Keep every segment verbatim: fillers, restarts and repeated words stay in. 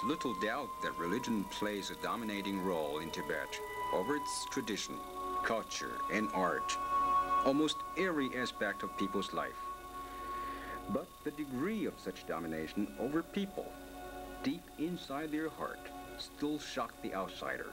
little doubt that religion plays a dominating role in Tibet over its tradition, culture, and art, almost every aspect of people's life. But the degree of such domination over people, deep inside their heart, still shock the outsiders.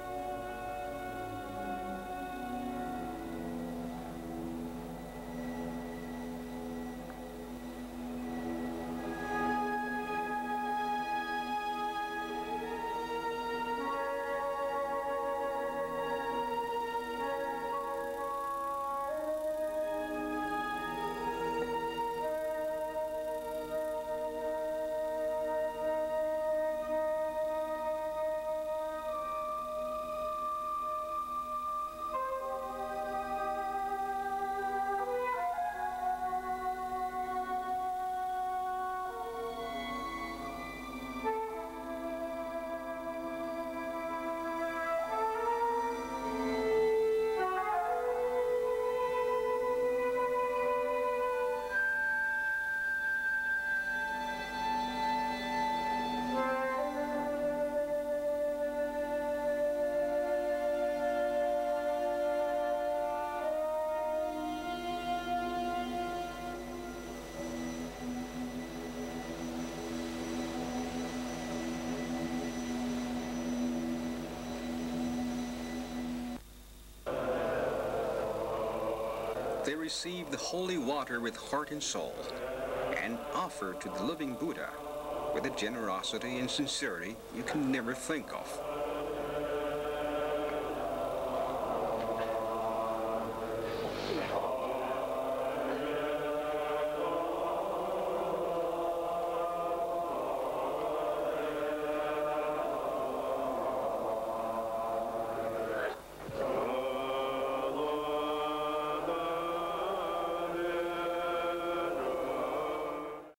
They receive the holy water with heart and soul, and offer to the living Buddha with a generosity and sincerity you can never think of.